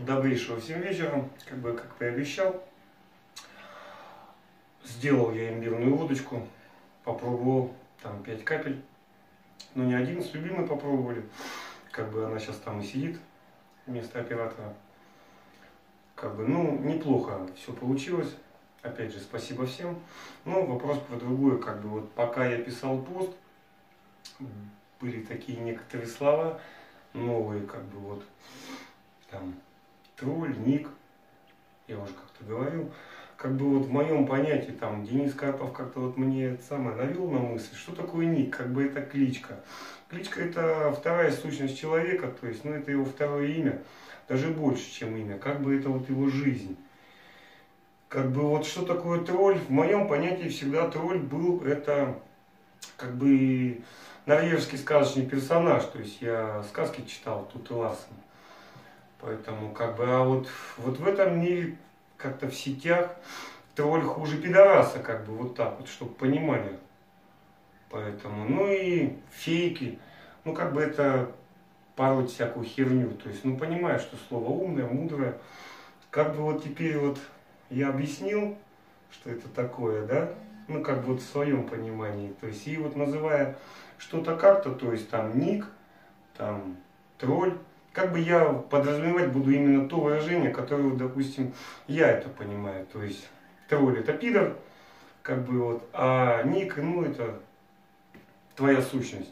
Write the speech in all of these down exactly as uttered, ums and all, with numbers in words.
Добрейшего всем вечера, как бы как и обещал. Сделал я имбирную водочку, попробовал, там пять капель. Но не один, с любимой попробовали. Как бы она сейчас там и сидит вместо оператора. Как бы, ну, неплохо все получилось. Опять же, спасибо всем. Но вопрос про другое, как бы вот пока я писал пост, были такие некоторые слова новые, как бы вот там тролль, ник, я уже как-то говорил. Как бы вот в моем понятии, там, Денис Карпов как-то вот мне это самое навел на мысль, что такое ник, как бы это кличка. Кличка это вторая сущность человека, то есть, ну, это его второе имя, даже больше, чем имя, как бы это вот его жизнь. Как бы вот что такое тролль, в моем понятии всегда тролль был, это как бы норвежский сказочный персонаж, то есть я сказки читал тут и Ларсен. Поэтому как бы, а вот, вот в этом мире, как-то в сетях, тролль хуже пидораса, как бы вот так вот, чтобы понимали. Поэтому, ну и фейки, ну как бы это пороть всякую херню, то есть, ну понимаю, что слово умное, мудрое. Как бы вот теперь вот я объяснил, что это такое, да, ну как бы вот в своем понимании, то есть, и вот называя что-то как-то, то есть там ник, там тролль, как бы я подразумевать буду именно то выражение, которое, допустим, я это понимаю. То есть тролль это пидор, как бы вот, а ник, ну это твоя сущность.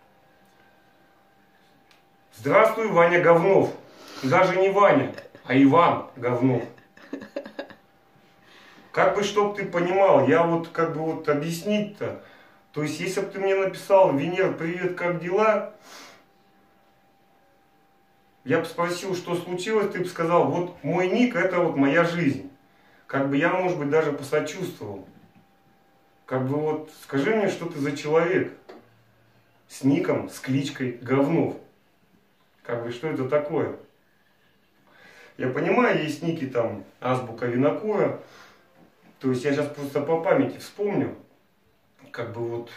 Здравствуй, Ваня Говнов. Даже не Ваня, а Иван Говнов. Как бы, чтоб ты понимал, я вот как бы вот объяснить-то. То есть, если бы ты мне написал: Венер, привет, как дела? Я бы спросил, что случилось, ты бы сказал: вот мой ник, это вот моя жизнь. Как бы я, может быть, даже посочувствовал. Как бы вот, скажи мне, что ты за человек с ником, с кличкой Говнов. Как бы, что это такое? Я понимаю, есть ники там, азбука винокура. То есть, я сейчас просто по памяти вспомню. Как бы вот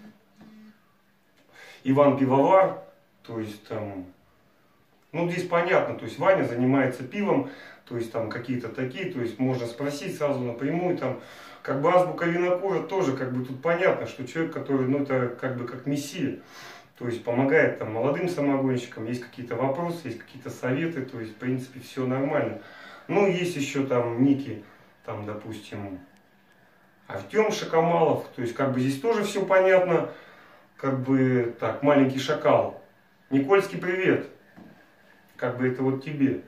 Иван Пивовар, то есть там... Ну, здесь понятно, то есть Ваня занимается пивом, то есть там какие-то такие, то есть можно спросить сразу напрямую, там, как бы азбука винокура тоже, как бы тут понятно, что человек, который, ну, это как бы как мессия, то есть помогает там молодым самогонщикам, есть какие-то вопросы, есть какие-то советы, то есть, в принципе, все нормально. Ну, есть еще там ники, там, допустим, Артем Шакомалов, то есть, как бы здесь тоже все понятно, как бы, так, маленький шакал. Никольский, привет. Как бы это вот тебе.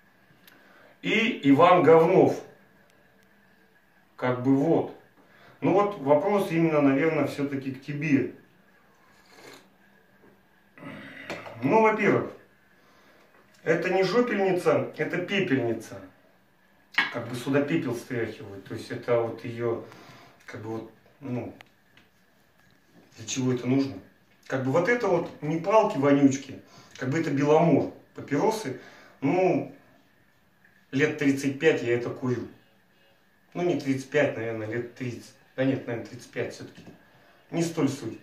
И Иван Говнов. Как бы вот. Ну вот вопрос именно, наверное, все-таки к тебе. Ну, во-первых, это не жопельница, это пепельница. Как бы сюда пепел стряхивают. То есть это вот ее, как бы вот, ну, для чего это нужно? Как бы вот это вот не палки-вонючки, как бы это Беломор. Папиросы, ну, лет тридцать пять я это курю. Ну, не тридцать пять, наверное, лет тридцать. Да нет, наверное, тридцать пять все-таки. Не столь суть.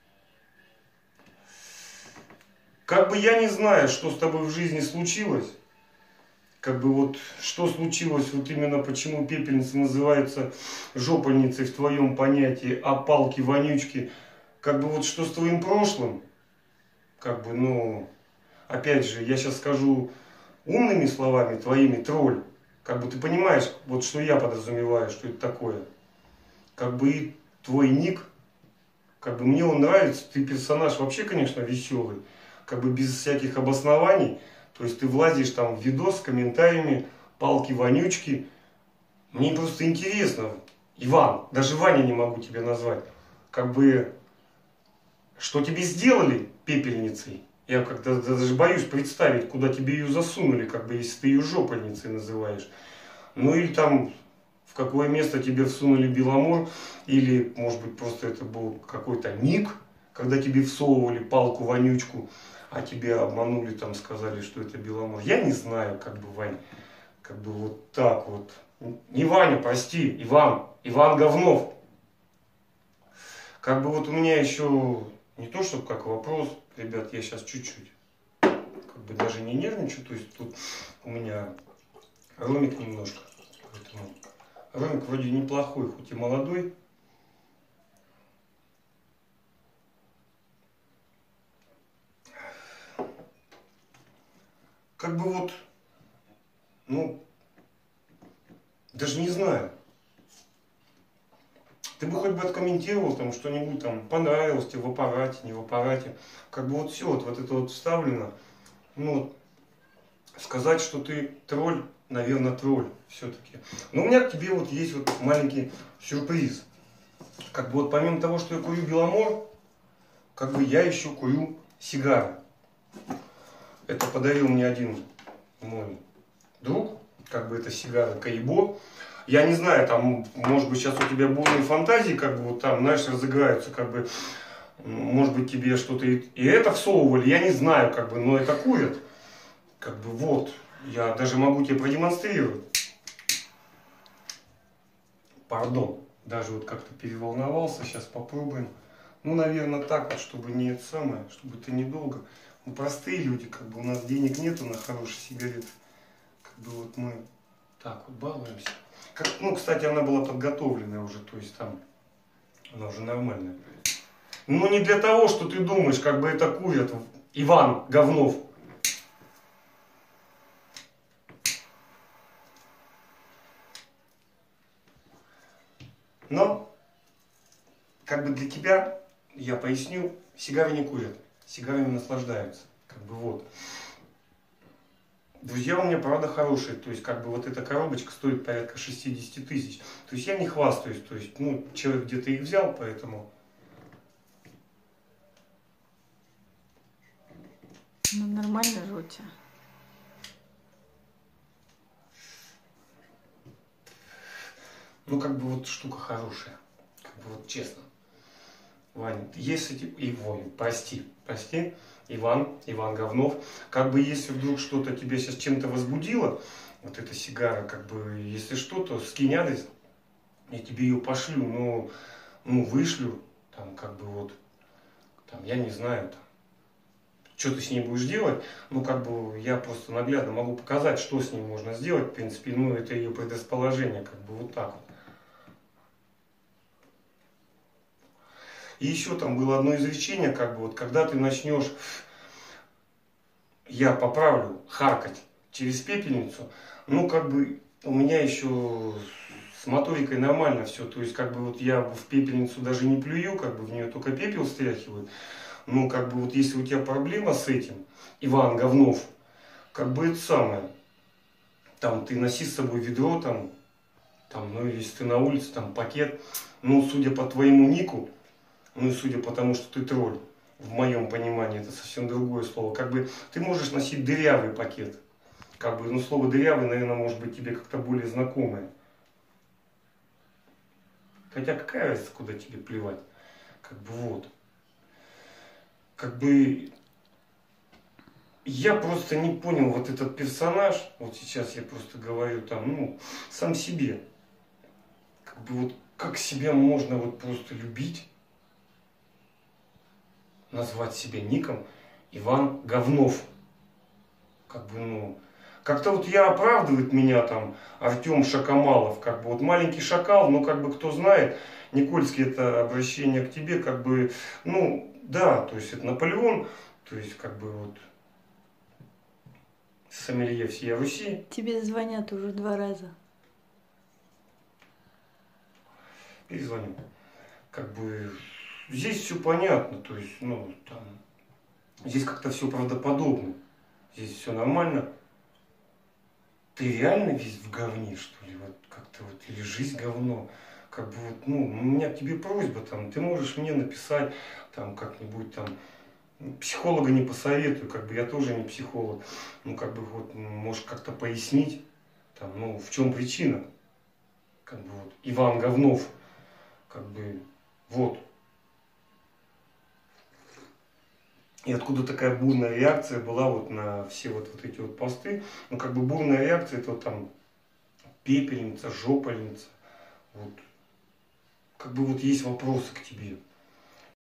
Как бы я не знаю, что с тобой в жизни случилось. Как бы вот, что случилось, вот именно почему пепельница называется жопальницей в твоем понятии, а палки-вонючки. Как бы вот что с твоим прошлым. Как бы, ну... Опять же, я сейчас скажу умными словами твоими, тролль. Как бы ты понимаешь, вот что я подразумеваю, что это такое. Как бы и твой ник, как бы мне он нравится, ты персонаж вообще, конечно, веселый. Как бы без всяких обоснований. То есть ты влазишь там в видос с комментариями, палки-вонючки. Мне просто интересно, Иван, даже Ваня не могу тебя назвать. Как бы, что тебе сделали пепельницей? Я как-то даже боюсь представить, куда тебе ее засунули, как бы, если ты ее жопальницей называешь. Ну или там, в какое место тебе всунули Беломор, или, может быть, просто это был какой-то ник, когда тебе всовывали палку-вонючку, а тебе обманули, там, сказали, что это Беломор. Я не знаю, как бы, Вань, как бы вот так вот. Не Ваня, прости, Иван, Иван Говнов. Как бы вот у меня еще... Не то, чтобы как вопрос, ребят, я сейчас чуть-чуть. Как как бы даже не нервничаю, то есть тут у меня ромик немножко, поэтому ромик вроде неплохой, хоть и молодой. Как бы вот, ну, даже не знаю. Ты бы хоть бы откомментировал там что-нибудь там, понравилось тебе в аппарате, не в аппарате. Как бы вот все, вот, вот это вот вставлено. Ну, вот, сказать, что ты тролль, наверное, тролль все-таки. Но у меня к тебе вот есть вот маленький сюрприз. Как бы вот помимо того, что я курю Беломор, как бы я еще курю сигары. Это подарил мне один мой друг, как бы это сигара Каибо. Я не знаю, там, может быть, сейчас у тебя бурные фантазии, как бы вот там, знаешь, разыграются, как бы, может быть, тебе что-то и, и это всовывали, я не знаю, как бы, но это курят. Как бы вот, я даже могу тебе продемонстрировать. Пардон, даже вот как-то переволновался, сейчас попробуем. Ну, наверное, так вот, чтобы не это самое, чтобы это недолго. Мы простые люди, как бы у нас денег нету на хорошие сигареты. Как бы вот мы так вот балуемся. Как, ну, кстати, она была подготовленная уже, то есть там она уже нормальная. Но не для того, что ты думаешь, как бы это курят Иван Говнов. Но, как бы для тебя, я поясню, сигары не курят, сигарами наслаждаются. Как бы вот. Друзья у меня, правда, хорошие, то есть, как бы вот эта коробочка стоит порядка шестидесяти тысяч. То есть, я не хвастаюсь, то есть, ну, человек где-то их взял, поэтому... Ну, нормально же у тебя. Ну, как бы вот штука хорошая, как бы вот честно. Ваня, если... И, ой, прости, прости. Иван, Иван Говнов, как бы если вдруг что-то тебя сейчас чем-то возбудило, вот эта сигара, как бы, если что, то скинь адрес, я тебе ее пошлю, но, ну, вышлю, там, как бы вот, там, я не знаю, там, что ты с ней будешь делать, ну, как бы, я просто наглядно могу показать, что с ней можно сделать, в принципе, ну, это ее предрасположение, как бы, вот так вот. И еще там было одно изречение, как бы вот, когда ты начнешь, я поправлю, харкать через пепельницу, ну, как бы, у меня еще с моторикой нормально все, то есть, как бы, вот я в пепельницу даже не плюю, как бы, в нее только пепел стряхиваю, ну, как бы, вот если у тебя проблема с этим, Иван Говнов, как бы, это самое, там, ты носи с собой ведро, там, там, ну, если ты на улице, там, пакет, ну, судя по твоему нику, ну и судя по тому, что ты тролль, в моем понимании это совсем другое слово, как бы ты можешь носить дырявый пакет. Как бы, ну, слово дырявый, наверное, может быть тебе как-то более знакомое. Хотя какая разница, куда тебе плевать. Как бы вот. Как бы я просто не понял вот этот персонаж, вот сейчас я просто говорю там, ну, сам себе. Как бы вот как себя можно вот просто любить, назвать себя ником Иван Говнов. Как бы, ну, как-то вот я оправдывает меня там Артем Шакомалов, как бы вот маленький шакал, ну, как бы кто знает, Никольский, это обращение к тебе, как бы, ну, да, то есть это Наполеон, то есть как бы вот сомелье всей Руси. Тебе звонят уже два раза. Перезвоним. Как бы здесь все понятно, то есть, ну, там, здесь как-то все правдоподобно, здесь все нормально. Ты реально весь в говне, что ли, вот как-то вот, или жизнь говно, как бы вот, ну, у меня к тебе просьба, там, ты можешь мне написать, там, как-нибудь, там, психолога не посоветую, как бы я тоже не психолог, ну, как бы вот, можешь как-то пояснить, там, ну, в чем причина, как бы вот, Иван Говнов, как бы, вот. И откуда такая бурная реакция была вот на все вот, вот эти вот посты. Ну, как бы бурная реакция, это вот там пепельница, жопальница. Вот. Как бы вот есть вопросы к тебе.